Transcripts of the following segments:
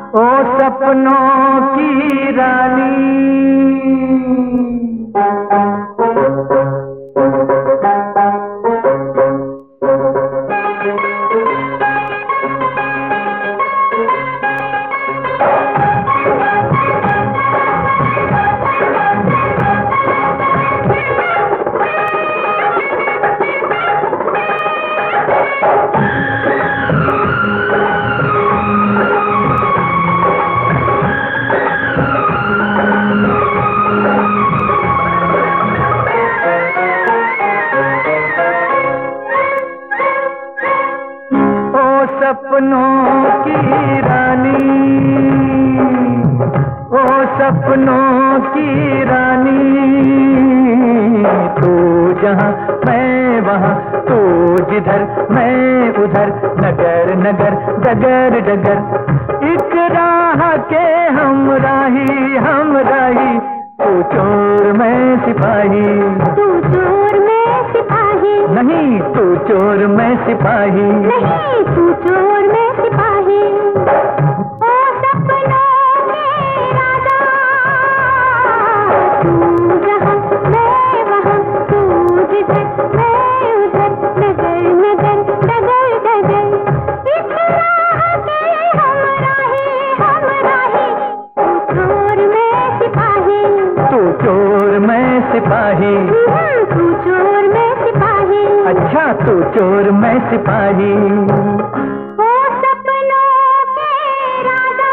ओ सपनों की रानी, सपनों की रानी, ओ सपनों की रानी, तू जहाँ मैं वहाँ, तू जिधर मैं उधर, नगर नगर डगर डगर, एक राह के हमराही हमराही, तू चोर मैं सिपाही, तू चोर मैं सिपाही, नहीं तू चोर मैं सिपाही, नहीं तू चोर मैं सिपाही। ओ सपनों के राजा, तू जहाँ मैं वहाँ, तू जिधर मैं उधर, नगर नगर डगर डगर, इस राह के हमराही हमराही, तू चोर मैं सिपाही, तू चोर मैं सिपाही, तू चोर मैं सिपाही। अच्छा तू चोर मैं सिपाही। ओ सपनों के राजा,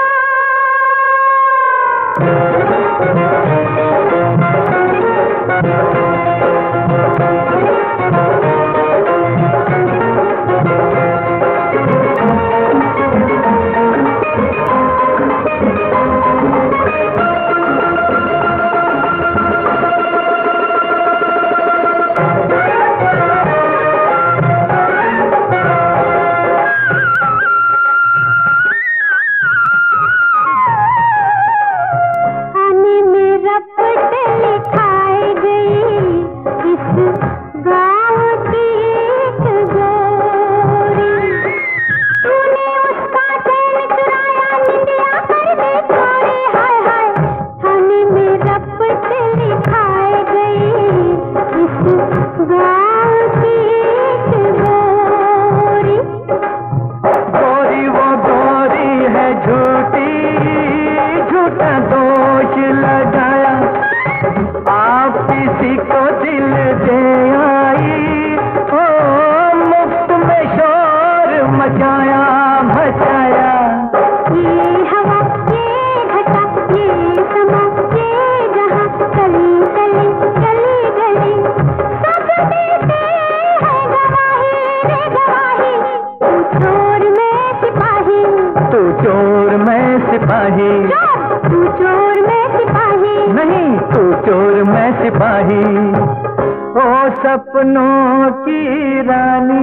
तू चोर मैं सिपाही, नहीं तू चोर मैं सिपाही। ओ सपनों की रानी,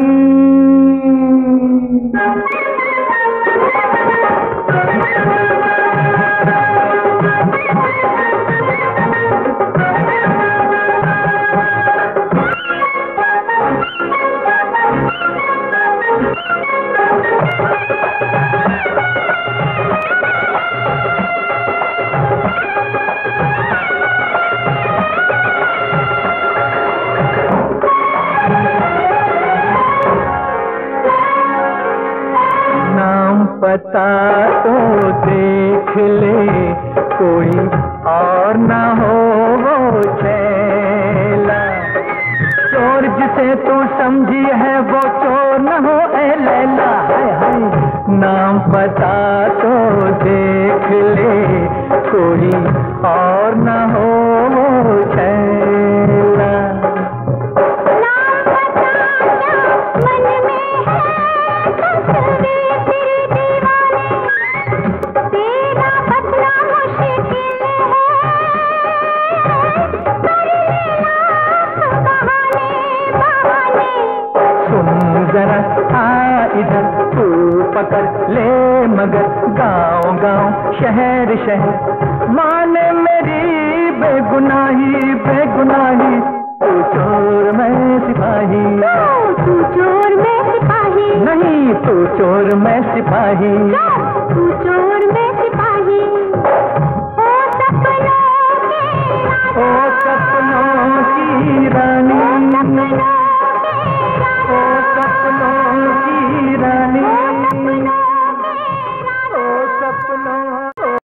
पता तो देख ले कोई और ना हो वो चेला, चोर जिसे तू समझी है वो चोर न हो ए लैला। हाय हाय नाम पता तो देख ले कोई और ना हो वो चेला। जरा आ इधर तू पकड़ ले मगर गाँव गाँव शहर शहर माने मेरी बेगुनाही बेगुनाही। तू चोर मैं सिपाही, तू चोर मैं सिपाही, नहीं तू चोर मैं सिपाही।